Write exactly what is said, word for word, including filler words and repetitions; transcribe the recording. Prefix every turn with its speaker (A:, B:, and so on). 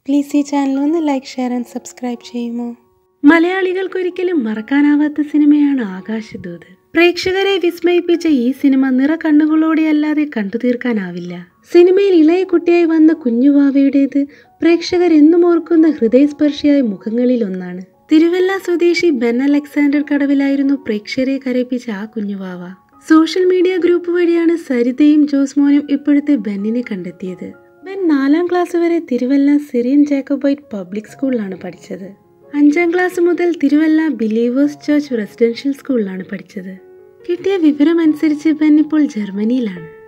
A: Please see channel like, share and subscribe ചെയ്യുമോ?
B: മലയാളികൾക്കൊരിക്കലും മറക്കാനാവാത്ത സിനിമയാണ് ആകാശദൂത്. പ്രേക്ഷകരെ വിസ്മയിപ്പിച്ച ഈ സിനിമ നിറ കണ്ണുകളോടെയല്ലാതെ കണ്ടു തീർക്കാനാവില്ല. സിനിമയിൽ ഇളയ കുട്ടിയായി വന്ന കുഞ്ഞുവാവയുടേത് പ്രേക്ഷകർ എന്നും ഓർക്കുന്ന ഹൃദയസ്പർശിയായ മുഖങ്ങളിൽ ഒന്നാണ്. തിരുവല്ല സ്വദേശി ബെൻ അലക്സാണ്ടർ കടവിലായിരുന്നു പ്രേക്ഷകരെ കരയിപ്പിച്ച ആ കുഞ്ഞുവാവ. സോഷ്യൽ മീഡിയ ഗ്രൂപ്പ് വഴിയാണ് സരിതയും ജോസ്മോനും ഇപ്പോഴത്തെ ബെന്നിനെ കണ്ടെത്തിയത്. ബെൻ നാലാം ക്ലാസ് വരെ തിരുവല്ല സിറിയൻ ജാക്കോബൈറ്റ് പബ്ലിക് സ്കൂളിലാണ് പഠിച്ചത്. അഞ്ചാം ക്ലാസ് മുതൽ തിരുവല്ല ബിലീവേഴ്സ് ചർച്ച് റെസിഡൻഷ്യൽ സ്കൂളിലാണ് പഠിച്ചത്. കിട്ടിയ വിവരം അനുസരിച്ച് ബെൻ ഇപ്പോൾ ജർമ്മനിയിലാണ്.